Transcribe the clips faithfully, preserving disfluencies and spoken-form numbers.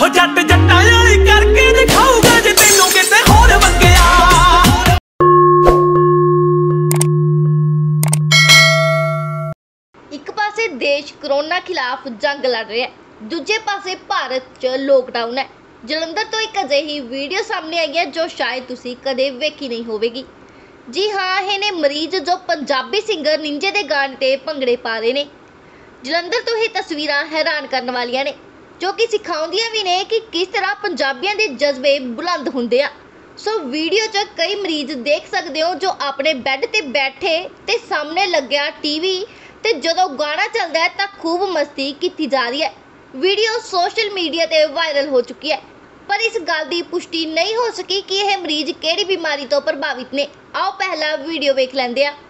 जट जट्टां वाली करके दिखाऊगा जे तैनूं किते होर वंगिया। एक पासे देश कोरोना खिलाफ जंग लड़ रहा है, दूजे पासे भारत च लॉकडाउन है। जलंधर तो एक अजिही वीडियो सामने आई है जो शायद तुसी कदे वेखी नहीं होवेगी। जी हाँ, ये ने मरीज जो पंजाबी सिंगर निंजे दे गाने ते भंगड़े पा रहे ने। जलंधर तो ये तस्वीरां हैरान करने वालियां ने, जो कि सिखाउंदियां भी ने कि किस तरह पंजाबियां दे जज्बे बुलंद हुंदे आ। सो वीडियो च कई मरीज देख सकते हो जो अपने बैड ते बैठे ते सामने लग्या टीवी ते जदों गाना चलदा है तां खूब मस्ती की जा रही है। वीडियो सोशल मीडिया ते वायरल हो चुकी है, पर इस गल की पुष्टि नहीं हो सकी कि यह मरीज किहड़ी बीमारी तो प्रभावित ने। आओ पहला वीडियो वेख लैंदे आ।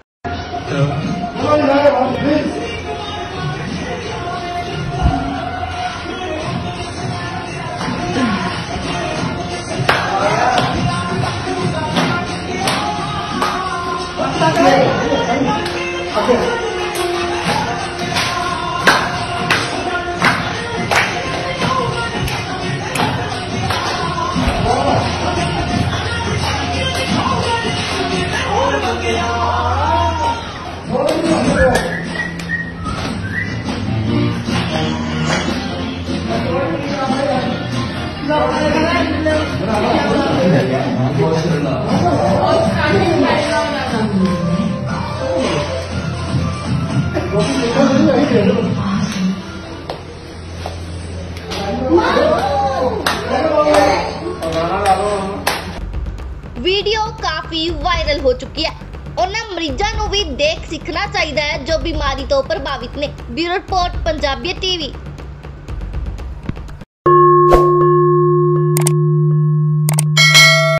वीडियो काफी वायरल हो चुकी है। उन्होंने मरीजों को भी देख सीखना चाहिए जो बीमारी तो प्रभावित ने। Bureau report Punjabi TV.